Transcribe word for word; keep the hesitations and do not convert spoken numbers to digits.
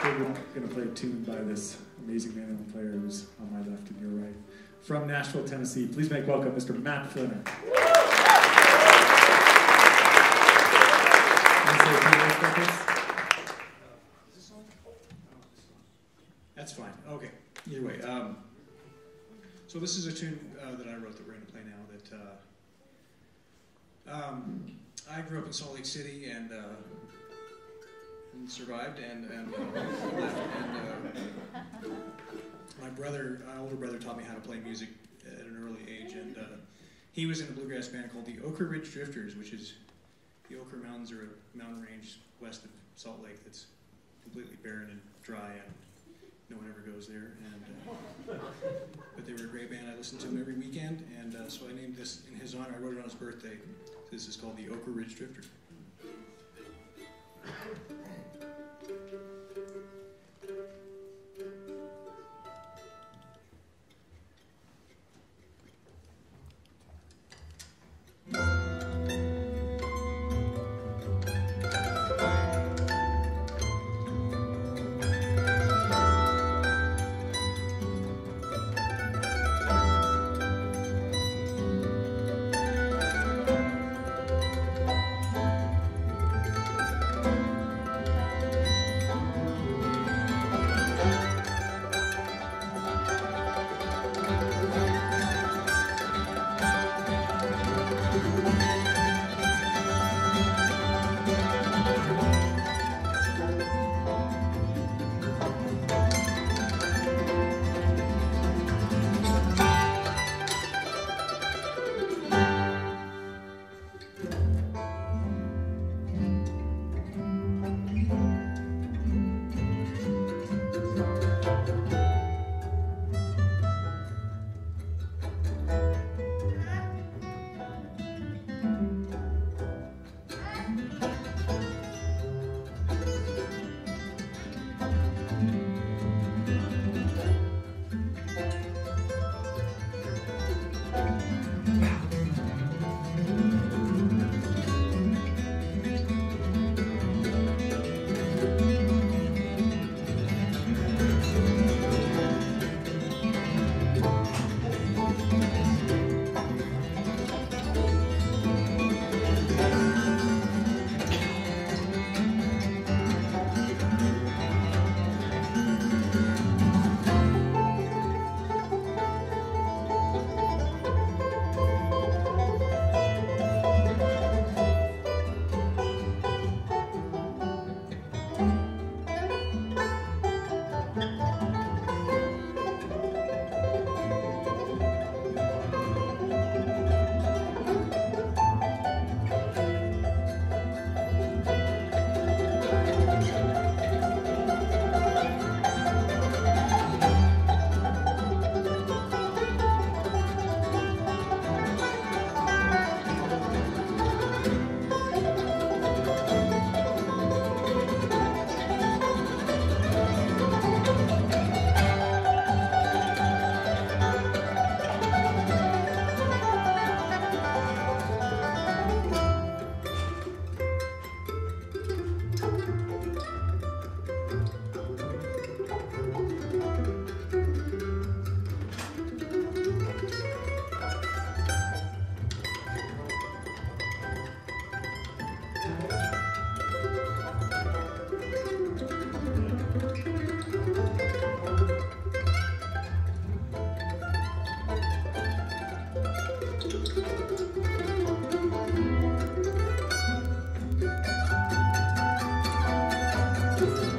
We're going to play a tune by this amazing mandolin player who's on my left and your right. From Nashville, Tennessee, please make welcome Mister Matt Flinner. That's fine. Okay. Either way. Um, so this is a tune uh, that I wrote that we're going to play now. That uh, um, I grew up in Salt Lake City and, uh, and survived and, and uh, left. And uh, my brother, my older brother, taught me how to play music at an early age. And uh, he was in a bluegrass band called the Oquirrh Ridge Drifters, which is the Oquirrh Mountains are a mountain range west of Salt Lake that's completely barren and dry, and no one ever goes there. And uh, but they were a great band. I listened to them every weekend, and uh, so I named this in his honor. I wrote it on his birthday. This is called the Oquirrh Ridge Drifters. Thank you.